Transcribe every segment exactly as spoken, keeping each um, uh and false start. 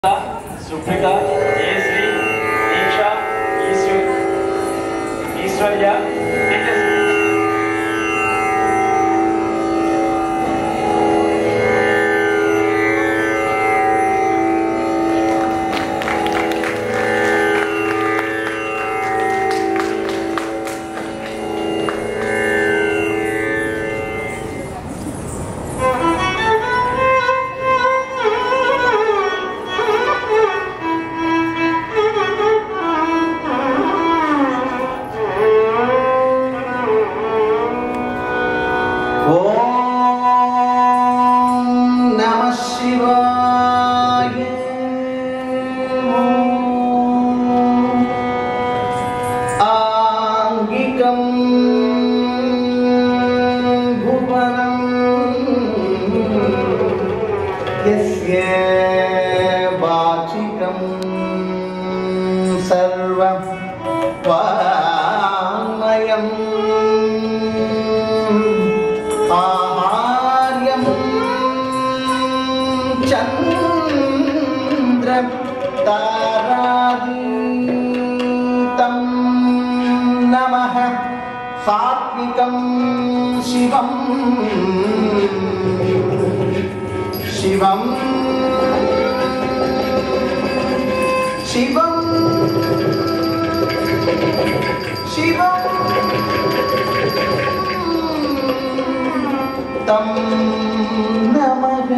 Supritha, Tejushree, Dheeksha, Eshwar, Natya. सात्विकं शिवं शिवं शिवं शिवं तं नमः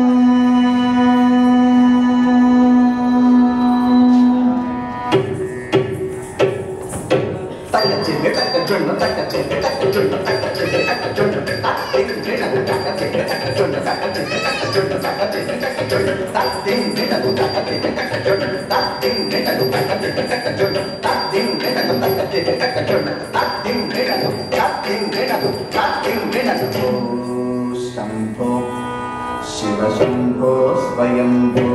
शंभो शिव शंभो स्वयंभो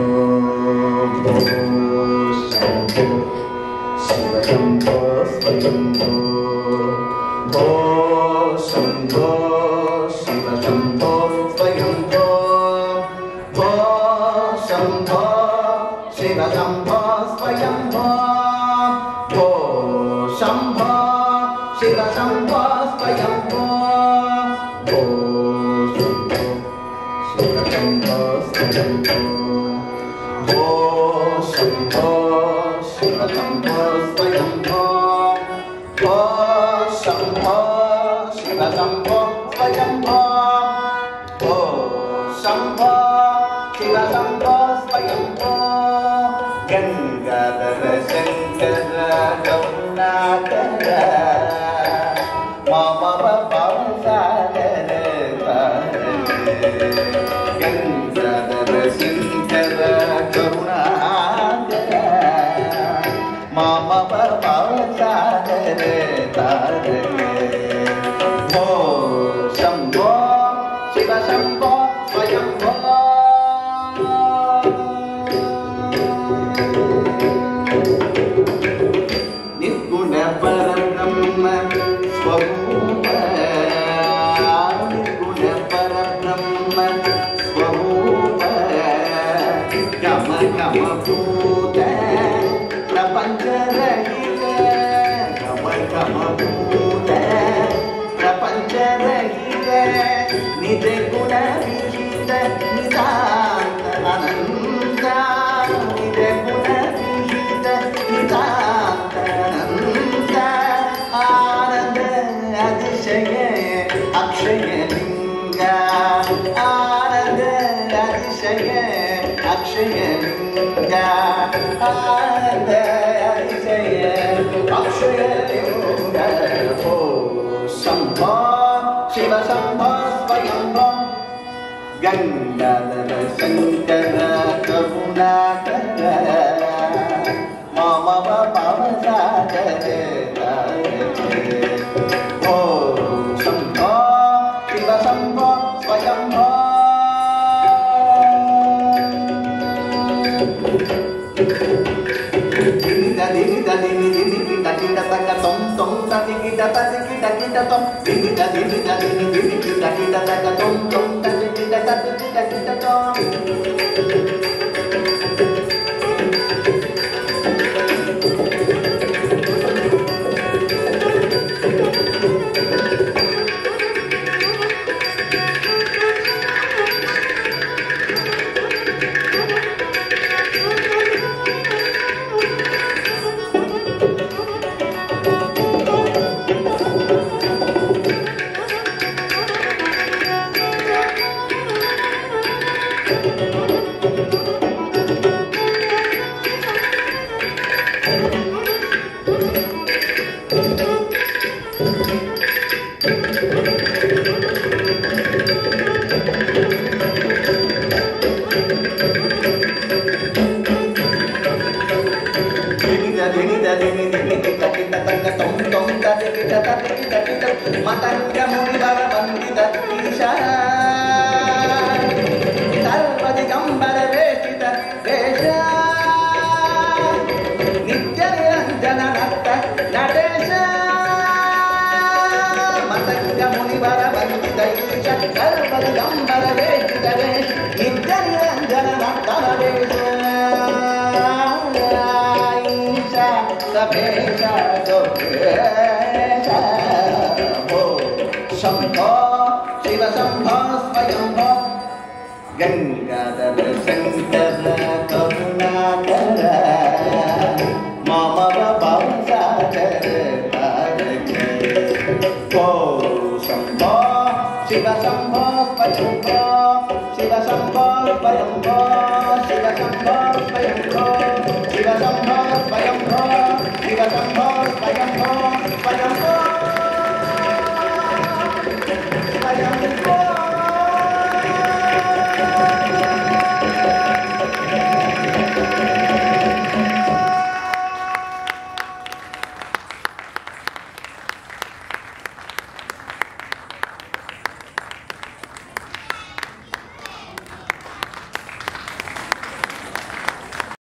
शंभो शिव शंभो स्वयंभो भो शंभो शिव शंभो स्वयंभो भो शंभो शिव शंभो स्वयंभो भो शंभो शिव शंभो स्वयंभो भो शंभो शिव शंभो स्वयंभो भो शंभो शिव शंभो स्वयंभो भो शंभो शिव शंभो स्वयंभो भो शंभो शिव शंभो स्वयंभो गंगाधर शंकर करुणाकर मम भवसागर गंगाधर शंकर करुणाकर मम भवसागर भो शंभो शिव शंभो स्वयंभो निर्गुण परब्रह्म स्वरूप निर्गुण परब्रह्म स्वरूप गम गम भूत प्रपंच रहित गम गम भूत प्रपंच रहित निज गुण विहित नितांत अनंत निज गुण विहित नितांत अनंत आनंद अतिशय अक्षय लिंग आनंद अतिशय अक्षय लिंग आनंद अतिशय अक्षय लिंग भो शंभो शिव शंभो स्वयंभो गंगाधर शंकर करुणाकर मम भवसागर भो Shambho Shiv Shambho Swayambho Shambho, Shiva Shambho, Swayambho, Gangadhara Shankara Karunakara, Mama Bhavasakara Taraka. Oh, Shambho, Shiva Shambho, Swayambho, Shiva Shambho, Swayambho, Shiva Shambho, Swayambho.